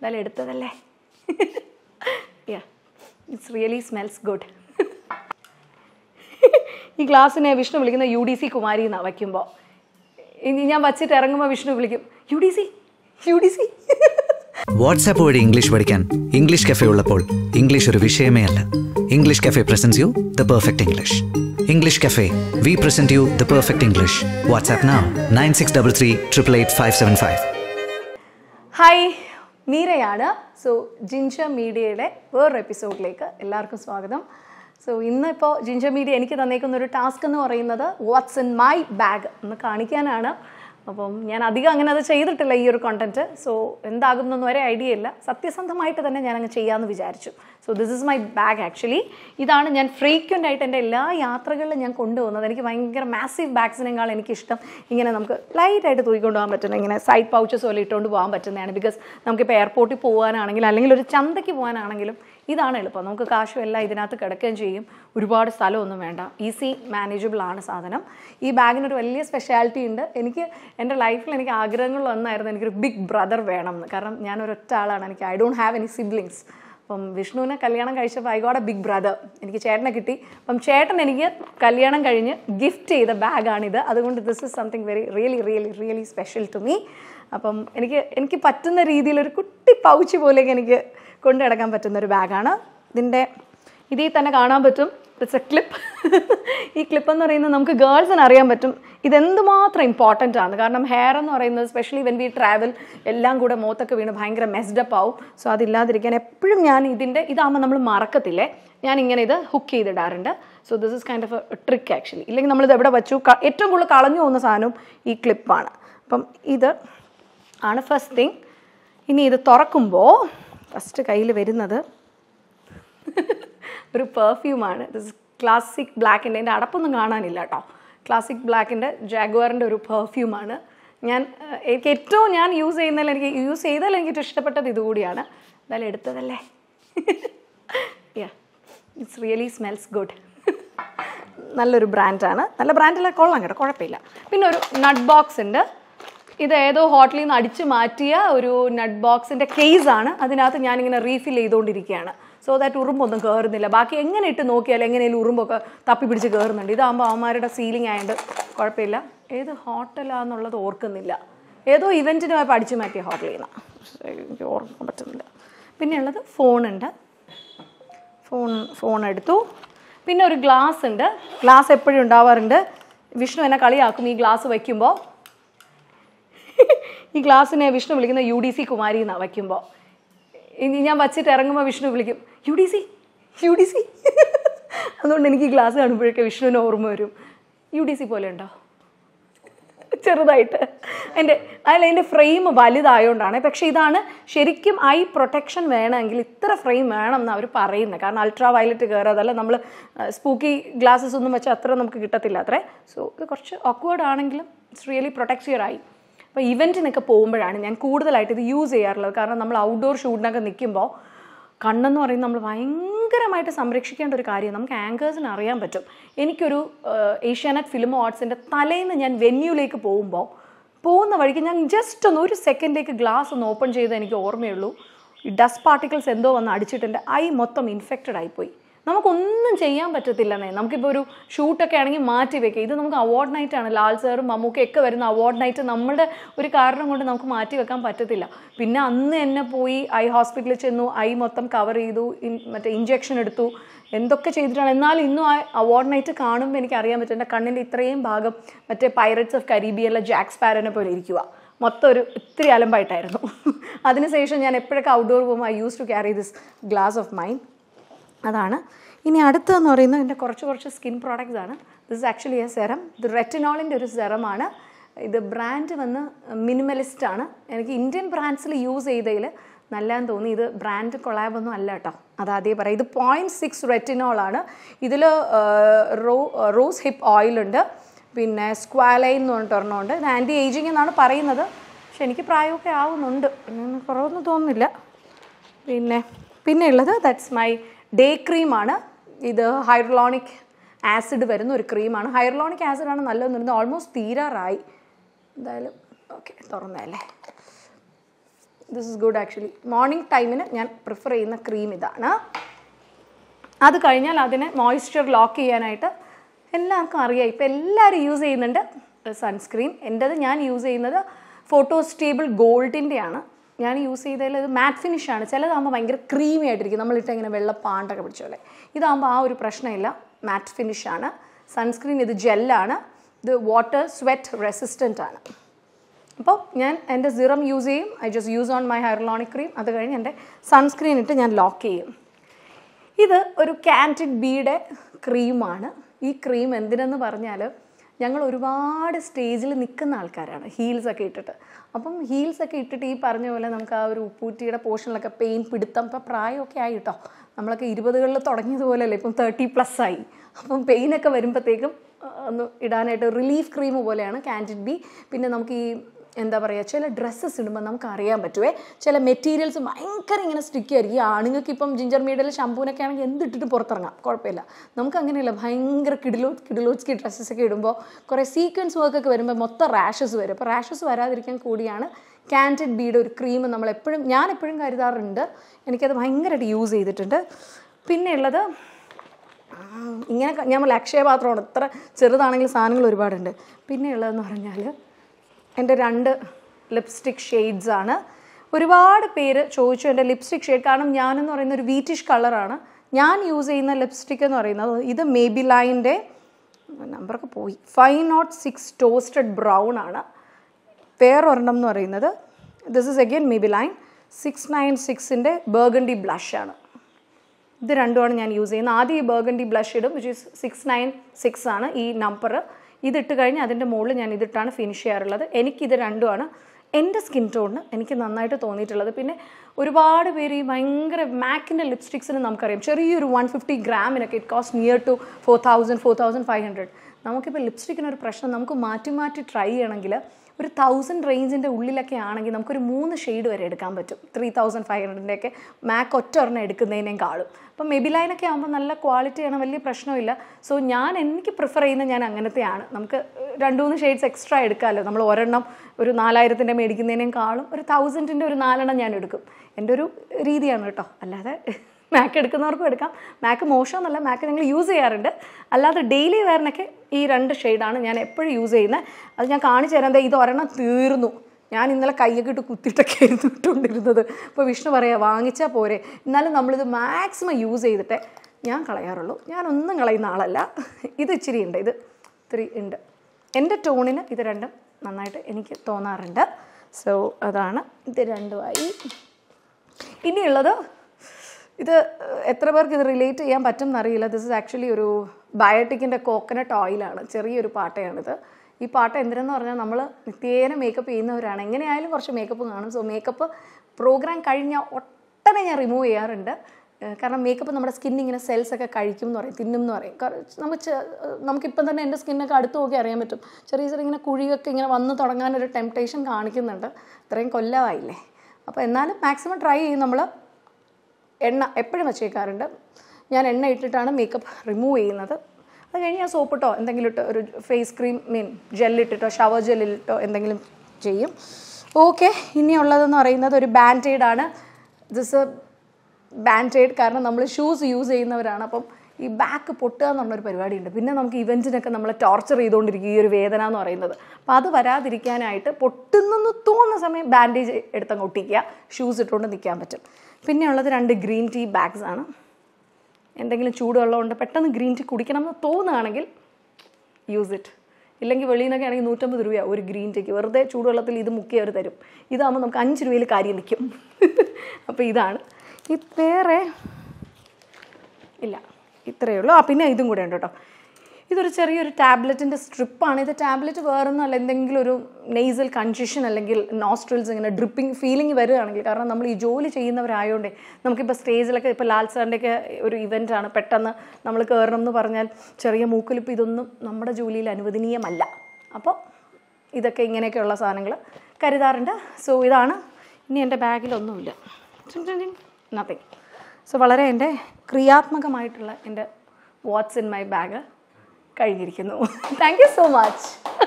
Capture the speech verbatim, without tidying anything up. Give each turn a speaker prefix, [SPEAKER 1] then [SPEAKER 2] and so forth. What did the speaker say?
[SPEAKER 1] എന്തായാലും എടുത്തതല്ലേ. Yeah, it's really smells good. ഈ ഗ്ലാസ്സിനെ വിഷ്ണു വിളിക്കുന്ന യു ഡി സി കുമാരി എന്നാണ് വയ്ക്കുമ്പോൾ. ഇനി ഞാൻ വച്ചിട്ട് ഇറങ്ങുമ്പോൾ വിഷ്ണു വിളിക്കും U D C U D C.
[SPEAKER 2] WhatsApp വഴി ഇംഗ്ലീഷ് പഠിക്കാൻ ഇംഗ്ലീഷ് കഫേ ഉള്ളപ്പോൾ ഇംഗ്ലീഷ് ഒരു വിഷയമേ അല്ല. English cafe presents you the perfect English. English cafe, we present you the perfect English. WhatsApp now nine six double three triple eight five seven five.
[SPEAKER 1] Hi, മീരയാണ്. So ginger മീഡിയയുടെ വേറൊരു എപ്പിസോഡിലേക്ക് എല്ലാവർക്കും സ്വാഗതം. സോ ഇന്നിപ്പോൾ ജിഞ്ചർ മീഡിയ എനിക്ക് തന്നേക്കുന്ന ഒരു task എന്ന് പറയുന്നത് വാട്ട്സ് ഇൻ മൈ ബാഗ് എന്ന് കാണിക്കാനാണ്. അപ്പം ഞാൻ അധികം അങ്ങനെ അത് ചെയ്തിട്ടില്ല ഈ ഒരു കോണ്ടന്റ്. സോ എന്താകുമെന്നൊന്നും വരെ ഐഡിയ ഇല്ല. സത്യസന്ധമായിട്ട് തന്നെ ഞാൻ അങ്ങ് ചെയ്യാമെന്ന് വിചാരിച്ചു. So this is my bag. Actually ഇതാണ് ഞാൻ ഫ്രീക്വൻ്റ് ആയിട്ട് എൻ്റെ എല്ലാ യാത്രകളിലും ഞാൻ കൊണ്ടുപോകുന്നത്. എനിക്ക് ഭയങ്കര മാസീവ് ബാഗ്സിനേക്കാൾ എനിക്കിഷ്ടം ഇങ്ങനെ നമുക്ക് ലൈറ്റായിട്ട് തൂക്കിക്കൊണ്ട് പോകാൻ പറ്റുന്ന ഇങ്ങനെ സൈഡ് പൗച്ചസ് പോലെ ഇട്ടുകൊണ്ട് പോകാൻ പറ്റുന്നതാണ്. ബിക്കോസ് നമുക്കിപ്പോൾ എയർപോർട്ടിൽ പോകാനാണെങ്കിലും അല്ലെങ്കിൽ ഒരു ചന്തയ്ക്ക് പോകാനാണെങ്കിലും ഇതാണ് എളുപ്പം. നമുക്ക് കാശും എല്ലാം ഇതിനകത്ത് കിടക്കുകയും ചെയ്യും. ഒരുപാട് സ്ഥലമൊന്നും വേണ്ട. ഈസി മാനേജബിൾ ആണ് സാധനം. ഈ ബാഗിനൊരു വലിയ സ്പെഷ്യാലിറ്റി ഉണ്ട്. എനിക്ക് എൻ്റെ ലൈഫിൽ എനിക്ക് ആഗ്രഹങ്ങളിൽ ഒന്നായിരുന്നു എനിക്കൊരു ബിഗ് ബ്രദർ വേണം എന്ന്. കാരണം ഞാനൊരൊറ്റ ആളാണ്. എനിക്ക് I don't have any siblings. അപ്പം വിഷ്ണുവിനെ കല്യാണം കഴിച്ചപ്പോൾ I got a big brother. എനിക്ക് ചേട്ടനെ കിട്ടി. അപ്പം ചേട്ടൻ എനിക്ക് കല്യാണം കഴിഞ്ഞ് ഗിഫ്റ്റ് ചെയ്ത ബാഗാണിത്. അതുകൊണ്ട് this is something very really really really special to me. അപ്പം എനിക്ക് എനിക്ക് പറ്റുന്ന രീതിയിൽ ഒരു കുട്ടി പൗച്ച് പോലെയൊക്കെ എനിക്ക് കൊണ്ടു നടക്കാൻ പറ്റുന്നൊരു ബാഗാണ്. ഇതിൻ്റെ ഇതിൽ തന്നെ കാണാൻ പറ്റും ഇറ്റ്സ് എ ക്ലിപ്പ്. ഈ ക്ലിപ്പ് എന്ന് പറയുന്നത് നമുക്ക് ഗേൾസിന് അറിയാൻ പറ്റും ഇതെന്തുമാത്രം ഇമ്പോർട്ടൻ്റ് ആണ്. കാരണം ഹെയർ എന്ന് പറയുന്നത് സ്പെഷ്യലി വെൻ വി ട്രാവൽ എല്ലാം കൂടെ മുഖത്തൊക്കെ വീണ് ഭയങ്കര മെസ്ഡപ്പ് ആവും. സോ അതില്ലാതിരിക്കാൻ എപ്പോഴും ഞാൻ ഇതിൻ്റെ ഇതാകുമ്പോൾ നമ്മൾ മറക്കത്തില്ലേ, ഞാൻ ഇങ്ങനെ ഇത് ഹുക്ക് ചെയ്തിടാറുണ്ട്. So this is kind of a trick actually. ഇല്ലെങ്കിൽ നമ്മളിത് എവിടെ വെച്ചു ഏറ്റവും കൂടുതൽ കളഞ്ഞു പോകുന്ന സാധനവും ഈ ക്ലിപ്പാണ്. അപ്പം ഇത് ആണ് ഫസ്റ്റ് തിങ്. ഇനി ഇത് തുറക്കുമ്പോൾ ഫസ്റ്റ് കയ്യിൽ വരുന്നത് ഒരു പെർഫ്യൂമാണ്. ദിസ് ക്ലാസിക് ബ്ലാക്കിൻ്റെ, എൻ്റെ അടപ്പൊന്നും കാണാനില്ല കേട്ടോ. ക്ലാസിക് ബ്ലാക്കിൻ്റെ ജാഗ്വാറിൻ്റെ ഒരു പെർഫ്യൂമാണ്. ഞാൻ എനിക്ക് ഏറ്റവും ഞാൻ യൂസ് ചെയ്യുന്നതിൽ എനിക്ക് യൂസ് ചെയ്താൽ എനിക്ക് ഇഷ്ടപ്പെട്ടത് ഇതുകൂടിയാണ്. എന്തായാലും എടുത്തതല്ലേ. Yeah, it's really smells good. നല്ലൊരു ബ്രാൻഡാണ്. നല്ല ബ്രാൻഡെല്ലാം കൊള്ളാം കേട്ടോ, കുഴപ്പമില്ല. പിന്നെ ഒരു നട്ട് ബോക്സ് ഉണ്ട്. ഇത് ഏതോ ഹോട്ടലിൽ നിന്ന് അടിച്ചു മാറ്റിയ ഒരു നട്ട് ബോക്സിൻ്റെ കേസാണ്. അതിനകത്ത് ഞാനിങ്ങനെ റീഫിൽ ചെയ്തുകൊണ്ടിരിക്കുകയാണ്. സോ ദാറ്റ് ഉറുമ്പൊന്നും കയറുന്നില്ല. ബാക്കി എങ്ങനെ ഇട്ട് നോക്കിയാലും എങ്ങനെയും ഉറുമ്പൊക്കെ തപ്പി പിടിച്ച് കയറുന്നുണ്ട്. ഇതാകുമ്പോൾ അവന്മാരുടെ സീലിംഗ് ആയതുകൊണ്ട് കുഴപ്പമില്ല. ഏത് ഹോട്ടലാണെന്നുള്ളത് ഓർക്കുന്നില്ല. ഏതോ ഇവൻറ്റിന് പോയപ്പോൾ അടിച്ചു മാറ്റിയ ഹോട്ടലിൽ നിന്നാണ്, എനിക്ക് ഓർക്കാൻ പറ്റുന്നില്ല. പിന്നെ ഉള്ളത് ഫോണുണ്ട്. ഫോൺ ഫോൺ എടുത്തു. പിന്നെ ഒരു ഗ്ലാസ് ഉണ്ട്. ഗ്ലാസ് എപ്പോഴും ഉണ്ടാവാറുണ്ട്. വിഷ്ണു എന്നെ കളിയാക്കും ഈ ഗ്ലാസ് വയ്ക്കുമ്പോൾ. ഈ ഗ്ലാസ്സിനെ വിഷ്ണു വിളിക്കുന്ന യു ഡി സി കുമാരി എന്നാണ് വയ്ക്കുമ്പോൾ. ഇനി ഞാൻ വച്ചിട്ട് ഇറങ്ങുമ്പോൾ വിഷ്ണു വിളിക്കും U D C U D C. അതുകൊണ്ട് എനിക്ക് ഈ ഗ്ലാസ് കാണുമ്പോഴൊക്കെ വിഷ്ണുവിന് ഓർമ്മ വരും. യു ഡി സി പോലെ ഉണ്ടോ ചെറുതായിട്ട്. അതിൻ്റെ അതിൽ അതിൻ്റെ ഫ്രെയിം വലുതായതുകൊണ്ടാണ്. പക്ഷേ ഇതാണ് ശരിക്കും ഐ പ്രൊട്ടക്ഷൻ വേണമെങ്കിൽ ഇത്ര ഫ്രെയിം വേണം എന്ന് അവർ പറയുന്നത്. കാരണം അൾട്രാ വയലറ്റ് കയറാതല്ല നമ്മൾ സ്പൂക്കി ഗ്ലാസ്സസ് ഒന്നും വെച്ചാൽ അത്ര നമുക്ക് കിട്ടത്തില്ല അത്രേ. സോ ഇത് കുറച്ച് ഓക്വേർഡ് ആണെങ്കിലും it's really protects your eye. അപ്പോൾ ഇവൻറ്റിനൊക്കെ പോകുമ്പോഴാണ് ഞാൻ കൂടുതലായിട്ട് ഇത് യൂസ് ചെയ്യാറുള്ളത്. കാരണം നമ്മൾ ഔട്ട്ഡോർ ഷൂട്ടിനൊക്കെ നിൽക്കുമ്പോൾ കണ്ണെന്ന് പറയുന്നത് നമ്മൾ ഭയങ്കരമായിട്ട് സംരക്ഷിക്കേണ്ട ഒരു കാര്യം. നമുക്ക് ആങ്കേഴ്സിന് അറിയാൻ പറ്റും. എനിക്കൊരു ഏഷ്യാനെറ്റ് ഫിലിം അവാർഡ്സിൻ്റെ തലേന്ന് ഞാൻ വെന്യൂലേക്ക് പോകുമ്പോൾ പോകുന്ന വഴിക്ക് ഞാൻ ജസ്റ്റ് ഒന്ന് ഒരു സെക്കൻഡേക്ക് ഗ്ലാസ് ഒന്ന് ഓപ്പൺ ചെയ്ത് എനിക്ക് ഓർമ്മയുള്ളൂ ഈ ഡസ്റ്റ് പാർട്ടിക്കിൾസ് എന്തോ വന്ന് അടിച്ചിട്ടുണ്ട്. ഐ മൊത്തം ഇൻഫെക്റ്റഡ് ആയിപ്പോയി. നമുക്കൊന്നും ചെയ്യാൻ പറ്റത്തില്ലെന്നേ. നമുക്കിപ്പോൾ ഒരു ഷൂട്ടൊക്കെ ആണെങ്കിൽ മാറ്റി വെക്കുക. ഇത് നമുക്ക് അവാർഡ് നൈറ്റാണ്. ലാൽ സാറും മമ്മൂക്കയൊക്കെ വരുന്ന അവാർഡ് നൈറ്റ് നമ്മുടെ ഒരു കാരണം കൊണ്ട് നമുക്ക് മാറ്റി വെക്കാൻ പറ്റത്തില്ല. പിന്നെ അന്ന് എന്നെ പോയി ഐ ഹോസ്പിറ്റലിൽ ചെന്നു, ഐ മൊത്തം കവർ ചെയ്തു, മറ്റേ ഇഞ്ചക്ഷൻ എടുത്തു, എന്തൊക്കെ ചെയ്തിട്ടാണ്. എന്നാലും ഇന്നും ആ അവാർഡ് നൈറ്റ് കാണുമ്പോൾ എനിക്ക് അറിയാൻ പറ്റും എൻ്റെ കണ്ണിൻ്റെ ഇത്രയും ഭാഗം മറ്റേ പൈററ്റ്സ് ഓഫ് കരീബിയനിലെ ജാക്ക് സ്പാരോനെ പോലെ ഇരിക്കുക. മൊത്തം ഒരു ഇത്തിരി അലമ്പായിട്ടായിരുന്നു. അതിനുശേഷം ഞാൻ എപ്പോഴൊക്കെ ഔട്ട്ഡോർ പോകുമ്പോൾ I use to carry this glass of mine. അതാണ്. ഇനി അടുത്തതെന്ന് പറയുന്നത് എൻ്റെ കുറച്ച് കുറച്ച് സ്കിൻ പ്രോഡക്റ്റ്സ് ആണ്. This is actually a serum. ഇത് റെറ്റിനോളിൻ്റെ ഒരു സെറമാണ്. ഇത് ബ്രാൻഡ് വന്ന് മിനിമലിസ്റ്റ് ആണ്. എനിക്ക് ഇന്ത്യൻ ബ്രാൻഡ്സിൽ യൂസ് ചെയ്തതിൽ നല്ലതെന്ന് തോന്നി. ഇത് ബ്രാൻഡ് കൊളാബൊന്നും അല്ല കേട്ടോ, അതാദ്യം പറയാം. ഇത് പോയിൻറ്റ് സിക്സ് റെറ്റിനോളാണ്. ഇതിൽ റോ റോസ് ഹിപ്പ് ഓയിലുണ്ട്, പിന്നെ സ്ക്വാലൈൻ എന്ന് പറഞ്ഞിട്ട് ഒരെണ്ണമുണ്ട്. ഇത് ആൻറ്റി ഏജിങ് എന്നാണ് പറയുന്നത്. പക്ഷെ എനിക്ക് പ്രായമൊക്കെ ആവുന്നുണ്ട്, കുറവൊന്നും തോന്നുന്നില്ല. പിന്നെ പിന്നെ ഉള്ളത് ദാറ്റ്സ് മൈ ഡേ ക്രീമാണ്. ഇത് ഹൈറലോണിക് ആസിഡ് വരുന്ന ഒരു ക്രീമാണ്. ഹൈറലോണിക് ആസിഡാണ് നല്ലതെന്ന് പറയുന്നത്. ഓൾമോസ്റ്റ് തീരാറായി. എന്തായാലും ഓക്കെ, തുറന്നല്ലേ. This is good actually. Morning ടൈമിന് ഞാൻ പ്രിഫർ ചെയ്യുന്ന ക്രീം ഇതാണ്. അത് കഴിഞ്ഞാൽ അതിനെ മോയ്സ്ചർ ലോക്ക് ചെയ്യാനായിട്ട് എല്ലാവർക്കും അറിയാം, ഇപ്പോൾ എല്ലാവരും യൂസ് ചെയ്യുന്നുണ്ട് സൺസ്ക്രീൻ. എൻ്റെത് ഞാൻ യൂസ് ചെയ്യുന്നത് ഫോട്ടോ സ്റ്റേബിൾ ഗോൾഡിൻ്റെയാണ്. ഞാൻ യൂസ് ചെയ്തതിൽ ഇത് മാറ്റ് ഫിനിഷാണ്. ചിലതാകുമ്പോൾ ഭയങ്കര ക്രീമി ആയിട്ടിരിക്കും, നമ്മളിട്ട് ഇങ്ങനെ വെള്ള പാണ്ടൊക്കെ പിടിച്ച പോലെ. ഇതാകുമ്പോൾ ആ ഒരു പ്രശ്നമില്ല, മാറ്റ് ഫിനിഷാണ്. സൺസ്ക്രീൻ ഇത് ജെല്ലാണ്, ഇത് വാട്ടർ സ്വെറ്റ് റെസിസ്റ്റൻ്റ് ആണ്. അപ്പോൾ ഞാൻ എൻ്റെ സിറം യൂസ് ചെയ്യും. I just use on my hyaluronic cream. അത് കഴിഞ്ഞ് എൻ്റെ സൺസ്ക്രീൻ ഇട്ട് ഞാൻ ലോക്ക് ചെയ്യും. ഇത് ഒരു കാൻഡിഡ് ബിയുടെ ക്രീമാണ്. ഈ ക്രീം എന്തിനെന്ന് പറഞ്ഞാൽ ഞങ്ങൾ ഒരുപാട് സ്റ്റേജിൽ നിൽക്കുന്ന ആൾക്കാരാണ്, ഹീൽസൊക്കെ ഇട്ടിട്ട്. അപ്പം ഹീൽസൊക്കെ ഇട്ടിട്ട് ഈ പറഞ്ഞ പോലെ നമുക്ക് ആ ഒരു ഉപ്പൂറ്റിയുടെ പോർഷനിലൊക്കെ പെയിൻ പിടുത്തം, ഇപ്പം പ്രായമൊക്കെ ആയി കേട്ടോ, നമ്മളൊക്കെ ഇരുപതുകളിൽ തുടങ്ങിയതുപോലെയല്ലേ, ഇപ്പം തേർട്ടി പ്ലസ് ആയി. അപ്പം പെയിനൊക്കെ വരുമ്പോഴത്തേക്കും ഒന്ന് ഇടാനായിട്ട് റിലീഫ് ക്രീം പോലെയാണ് കാൻഡിഡ് ബി. പിന്നെ നമുക്ക് ഈ എന്താ പറയുക, ചില ഡ്രസ്സസ് ഇടുമ്പോൾ നമുക്ക് അറിയാൻ പറ്റുമേ, ചില മെറ്റീരിയൽസ് ഭയങ്കര ഇങ്ങനെ സ്റ്റിക്കി ആയിരിക്കും. ഈ ആണുങ്ങൾക്ക് ഇപ്പം ജിഞ്ചർ മീഡിയൽ ഷാമ്പൂനൊക്കെ ആണെങ്കിൽ എന്തിട്ടിട്ട് പുറത്തിറങ്ങാം, കുഴപ്പമില്ല. നമുക്ക് അങ്ങനെയല്ല, ഭയങ്കര കിഡിലോ കിഡിലോസ്കി ഡ്രസ്സസൊക്കെ ഇടുമ്പോൾ കുറേ സീക്വൻസ് വർക്കൊക്കെ വരുമ്പോൾ മൊത്തം റാഷസ് വരും. അപ്പോൾ റാഷസ് വരാതിരിക്കാൻ കൂടിയാണ് കാൻഡിഡ് ബിയുടെ ഒരു ക്രീം നമ്മൾ എപ്പോഴും ഞാൻ എപ്പോഴും കരുതാറുണ്ട്. എനിക്കത് ഭയങ്കരമായിട്ട് യൂസ് ചെയ്തിട്ടുണ്ട്. പിന്നെ ഉള്ളത് ഇങ്ങനെ ഞാൻ അക്ഷയപാത്രമാണ്, ഇത്ര ചെറുതാണെങ്കിൽ സാധനങ്ങൾ ഒരുപാടുണ്ട്. പിന്നെ ഉള്ളതെന്ന് പറഞ്ഞാൽ എൻ്റെ രണ്ട് ലിപ്സ്റ്റിക് ഷെയ്ഡ്സാണ്. ഒരുപാട് പേര് ചോദിച്ചു എൻ്റെ ലിപ്സ്റ്റിക് ഷെയ്ഡ്, കാരണം ഞാനെന്ന് പറയുന്ന ഒരു വീറ്റിഷ് കളറാണ്. ഞാൻ യൂസ് ചെയ്യുന്ന ലിപ്സ്റ്റിക് എന്ന് പറയുന്നത് ഇത് മേബിലൈൻ്റെ നമ്പറൊക്കെ പോയി five not six toasted brown ആണ്. വേറൊരെണ്ണം എന്ന് പറയുന്നത് this is again Maybelline six nine സിക്സിൻ്റെ ബർഗണ്ടി ബ്ലഷാണ്. ഇത് രണ്ടുമാണ് ഞാൻ യൂസ് ചെയ്യുന്നത്. ആദ്യം ഈ ബർഗണ്ടി ബ്ലഷ് ഇടും, which is six nine six ആണ് ഈ നമ്പർ. ഇതിട്ട് കഴിഞ്ഞ് അതിൻ്റെ മുകളിൽ ഞാൻ ഇതിട്ടാണ് ഫിനിഷ് ചെയ്യാറുള്ളത്. എനിക്കിത് രണ്ടുമാണ് എൻ്റെ സ്കിൻ ടോണിന് എനിക്ക് നന്നായിട്ട് തോന്നിയിട്ടുള്ളത്. പിന്നെ ഒരുപാട് പേര് ഈ ഭയങ്കര മാക്കിൻ്റെ ലിപ്സ്റ്റിക്സിന് നമുക്കറിയാം ചെറിയൊരു വൺ ഫിഫ്റ്റി ഗ്രാമിനൊക്കെ it cost near to four thousand four thousand five hundred. നമുക്കിപ്പോൾ ലിപ്സ്റ്റിക്കിനൊരു പ്രശ്നം, നമുക്ക് മാറ്റി മാറ്റി ട്രൈ ചെയ്യണമെങ്കിൽ ഒരു തൗസൻഡ് റേഞ്ചിൻ്റെ ഉള്ളിലൊക്കെ ആണെങ്കിൽ നമുക്കൊരു മൂന്ന് ഷെയ്ഡ് വരെ എടുക്കാൻ പറ്റും. ത്രീ തൗസൻഡ് ഫൈവ് ഹൺഡ്രഡിൻ്റെയൊക്കെ മാക്ക് ഒറ്റ ഒരെണ്ണം എടുക്കുന്നതിനേക്കാളും. അപ്പം മെബിലൈനൊക്കെ ആകുമ്പോൾ നല്ല ക്വാളിറ്റിയാണ്, വലിയ പ്രശ്നമില്ല. സോ ഞാൻ എനിക്ക് പ്രിഫർ ചെയ്യുന്നത് ഞാൻ അങ്ങനത്തെയാണ്. നമുക്ക് രണ്ട് മൂന്ന് ഷെയ്ഡ്സ് എക്സ്ട്രാ എടുക്കാമല്ലോ. നമ്മൾ ഒരെണ്ണം ഒരു നാലായിരത്തിൻ്റെ മേടിക്കുന്നതിനേക്കാളും ഒരു തൗസൻഡിൻ്റെ ഒരു നാലെണ്ണം ഞാൻ എടുക്കും. എൻ്റെ ഒരു രീതിയാണ് കേട്ടോ, അല്ലാതെ മാക്ക് എടുക്കുന്നവർക്കും എടുക്കാം. മാക്ക് മോശമെന്നല്ല, മാക്ക് ഞങ്ങൾ യൂസ് ചെയ്യാറുണ്ട്. അല്ലാതെ ഡെയിലി വെയറിനൊക്കെ ഈ രണ്ട് ഷെയ്ഡാണ് ഞാൻ എപ്പോഴും യൂസ് ചെയ്യുന്നത്. അത് ഞാൻ കാണിച്ചു തരാം. ഇത് ഒരെണ്ണം തീർന്നു, ഞാൻ ഇന്നലെ കയ്യൊക്കെ ഇട്ട് കുത്തിയിട്ടൊക്കെ ആയിരുന്നു ഇട്ടുകൊണ്ടിരുന്നത്. അപ്പോൾ വിഷ്ണു പറയാം വാങ്ങിച്ചാൽ പോരെ, എന്നാലും നമ്മളിത് മാക്സിമം യൂസ് ചെയ്തിട്ടേ ഞാൻ കളയാറുള്ളൂ. ഞാനൊന്നും കളയുന്ന ആളല്ല. ഇത് ഇച്ചിരി ഉണ്ട്, ഇത് ഇത്തിരി ഉണ്ട്. എൻ്റെ ടോണിന് ഇത് രണ്ടും നന്നായിട്ട് എനിക്ക് തോന്നാറുണ്ട്. സോ അതാണ്, ഇത് രണ്ടുമായി. ഇനിയുള്ളത് ഇത് എത്ര പേർക്ക് ഇത് റിലേറ്റ് ചെയ്യാൻ പറ്റും എന്നറിയില്ല. ദിസ് ഇസ് ആക്ച്വലി ഒരു ബയോട്ടിക്കിൻ്റെ കോക്കനട്ട് ഓയിലാണ്, ചെറിയൊരു പാട്ടയാണിത്. ഈ പാട്ട എന്തിനെന്ന് പറഞ്ഞാൽ നമ്മൾ നിത്യേന മേക്കപ്പ് ചെയ്യുന്നവരാണ്, എങ്ങനെയായാലും കുറച്ച് മേക്കപ്പ് കാണും. സോ മേക്കപ്പ് പ്രോഗ്രാം കഴിഞ്ഞാൽ ഒട്ടനെ ഞാൻ റിമൂവ് ചെയ്യാറുണ്ട്. കാരണം മേക്കപ്പ് നമ്മുടെ സ്കിന്നിൽ ഇങ്ങനെ സെൽസ് ഒക്കെ കഴിക്കും എന്ന് പറയും, തിന്നും എന്ന് പറയും. നമുക്ക് നമുക്കിപ്പം തന്നെ എൻ്റെ സ്കിന്നൊക്കെ അടുത്ത് നോക്കി അറിയാൻ പറ്റും. ചെറിയ ചെറിയ ഇങ്ങനെ കുഴിയൊക്കെ ഇങ്ങനെ വന്ന് തുടങ്ങാനൊരു ടെംപ്ടേഷൻ കാണിക്കുന്നുണ്ട്. ഇത്രയും കൊല്ലമായില്ലേ. അപ്പോൾ എന്നാലും മാക്സിമം ട്രൈ ചെയ്യും. നമ്മൾ എണ്ണ എപ്പോഴും വച്ചേക്കാറുണ്ട്. ഞാൻ എണ്ണ ഇട്ടിട്ടാണ് മേക്കപ്പ് റിമൂവ് ചെയ്യുന്നത്. അത് കഴിഞ്ഞ് ഞാൻ സോപ്പിട്ടോ എന്തെങ്കിലും ഇട്ടോ ഒരു ഫേസ് ക്രീം മീൻ ജെല്ലിട്ടിട്ടോ ഷവർ ജെല്ലിലിട്ടോ എന്തെങ്കിലും ചെയ്യും. ഓക്കെ, ഇനിയുള്ളതെന്ന് പറയുന്നത് ഒരു ബാൻഡേഡാണ്. ദിസ് ബാൻഡേഡ് കാരണം നമ്മൾ ഷൂസ് യൂസ് ചെയ്യുന്നവരാണ്. അപ്പം ഈ ബാക്ക് പൊട്ടുക എന്ന് പറഞ്ഞൊരു പരിപാടിയുണ്ട്. പിന്നെ നമുക്ക് ഇവൻറ്റിനൊക്കെ നമ്മളെ ടോർച്ചർ ചെയ്തുകൊണ്ടിരിക്കും ഈ ഒരു വേദന എന്ന് പറയുന്നത്. അപ്പോൾ അത് വരാതിരിക്കാനായിട്ട് പൊട്ടുന്നെന്ന് തോന്നുന്ന സമയം ബാൻഡേജ് എടുത്തങ്ങ് ഒട്ടിക്കുക, ഷൂസ് ഇട്ടുകൊണ്ട് നിൽക്കാൻ പറ്റും. പിന്നെ ഉള്ളത് രണ്ട് ഗ്രീൻ ടീ ബാഗ്സ് ആണ്. എന്തെങ്കിലും ചൂടുവെള്ളമുണ്ട് പെട്ടെന്ന് ഗ്രീൻ ടീ കുടിക്കണം എന്ന് തോന്നുകയാണെങ്കിൽ യൂസ് ഇറ്റ്. ഇല്ലെങ്കിൽ വെളിയിൽ നിന്നൊക്കെ ആണെങ്കിൽ നൂറ്റമ്പത് രൂപയാണ് ഒരു ഗ്രീൻ ടീക്ക്. വെറുതെ ചൂടുവെള്ളത്തിൽ ഇത് മുക്കി അവർ തരും. ഇതാകുമ്പോൾ നമുക്ക് അഞ്ച് രൂപയിൽ കാര്യം നിൽക്കും. അപ്പോൾ ഇതാണ്. ഇത് വേറെ ഇല്ല, ഇത്രയേ ഉള്ളൂ. ആ പിന്നെ ഇതും കൂടെ ഉണ്ട് കേട്ടോ. ഇതൊരു ചെറിയൊരു ടാബ്ലറ്റിൻ്റെ സ്ട്രിപ്പാണ്. ഇത് ടാബ്ലറ്റ് വേറൊന്നുമല്ല, എന്തെങ്കിലും ഒരു നെയ്സൽ കൺജഷൻ അല്ലെങ്കിൽ നോസ്ട്രിൽസ് ഇങ്ങനെ ഡ്രിപ്പിംഗ് ഫീലിംഗ് വരികയാണെങ്കിൽ, കാരണം നമ്മൾ ഈ ജോലി ചെയ്യുന്നവരായതുകൊണ്ടേ നമുക്കിപ്പോൾ സ്റ്റേജിലൊക്കെ ഇപ്പോൾ ലാൽ സാറിൻ്റെയൊക്കെ ഒരു ഇവൻ്റാണ്, പെട്ടെന്ന് നമ്മൾ കയറണം എന്ന് പറഞ്ഞാൽ ചെറിയ മൂക്കലിപ്പ് ഇതൊന്നും നമ്മുടെ ജോലിയിൽ അനുവദനീയമല്ല. അപ്പോൾ ഇതൊക്കെ ഇങ്ങനെയൊക്കെയുള്ള സാധനങ്ങൾ കരുതാറുണ്ട്. സോ ഇതാണ്. ഇനി എൻ്റെ ബാഗിലൊന്നുമില്ല, നത്തിങ്. സോ വളരെ എൻ്റെ ക്രിയാത്മകമായിട്ടുള്ള എൻ്റെ വാട്ട്സ് ഇൻ മൈ ബാഗ് കഴിഞ്ഞിരിക്കുന്നു. Thank you so much.